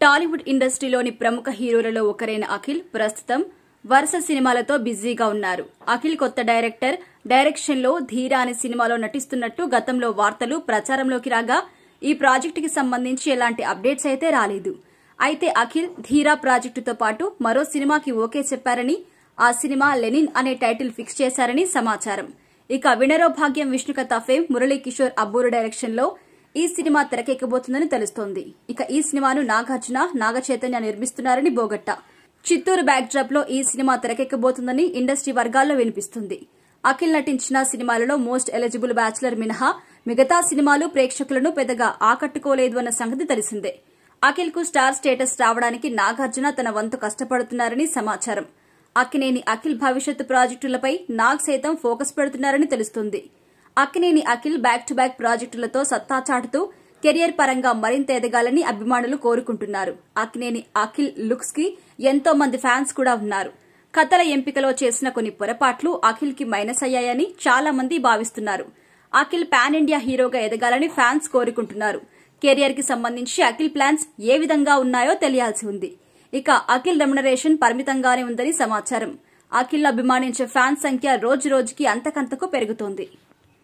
టాలీవుడ్ ఇండస్ట్రీలోని ప్రముఖ హీరోలలో ఒకరైన అఖిల్ ప్రస్తుతం వరుస సినిమాలతో బిజీగా ఉన్నారు. అఖిల్ కొత్త డైరెక్షన్లో ధీరా అనే సినిమాలో నటిస్తున్నట్టు గతంలో వార్తలు ప్రచారంలోకి రాగా ఈ ప్రాజెక్టుకి సంబంధించి ఎలాంటి అప్డేట్స్ అయితే రాలేదు. అయితే అఖిల్ ధీరా ప్రాజెక్టుతో పాటు మరో సినిమాకి ఓకే చెప్పారని, ఆ సినిమా లెనిన్ అనే టైటిల్ ఫిక్స్ చేశారని సమాచారం. ఇక వినరో భాగ్యం విష్ణుకథ ఫేమ్ మురళీ కిషోర్ అబ్బూరు డైరెక్షన్లో ఈ సినిమా తెరకెక్కబోతుందని తెలుస్తోంది. ఇక ఈ సినిమాను నాగార్జున, నాగచైతన్య నిర్మిస్తున్నారని బోగట్ట. చిత్తూరు బ్యాక్ డ్రాప్ లో ఈ సినిమా తెరకెక్కబోతుందని ఇండస్ట్రీ వర్గాల్లో వినిపిస్తుంది. అఖిల్ నటించిన సినిమాలలో మోస్ట్ ఎలిజిబుల్ బ్యాచులర్ మినహా మిగతా సినిమాలు ప్రేక్షకులను పెద్దగా ఆకట్టుకోలేదు అన్న సంగతి తెలిసిందే. అఖిల్ కు స్టార్ స్టేటస్ రావడానికి నాగార్జున తన వంతు కష్టపడుతున్నారని సమాచారం. అక్కినేని అఖిల్ భవిష్యత్తు ప్రాజెక్టులపై నాగ్ సైతం ఫోకస్ పెడుతున్నారని తెలుస్తుంది. Akkineni Akhil back to back ప్రాజెక్టులతో సత్తా చాటుతూ కెరియర్ పరంగా మరింత ఎదగాలని అభిమానులు కోరుకుంటున్నారు. అక్కినేని అఖిల్ లుక్స్ కి ఎంతో మంది ఫ్యాన్స్ కూడా ఉన్నారు. కథల ఎంపికలో చేసిన కొన్ని పొరపాట్లు అఖిల్ కి మైనస్ అయ్యాయని చాలా మంది భావిస్తున్నారు. అఖిల్ పాన్ ఇండియా హీరోగా ఎదగాలని ఫ్యాన్స్ కోరుకుంటున్నారు. కెరియర్ కి సంబంధించి అఖిల్ ప్లాన్స్ ఏ విధంగా ఉన్నాయో తెలియాల్సి ఉంది. ఇక అఖిల్ రెమ్యునరేషన్ పరిమితంగానే ఉందని సమాచారం. అఖిల్ అభిమానించే ఫ్యాన్స్ సంఖ్య రోజు రోజుకి అంతకంతకు పెరుగుతోంది.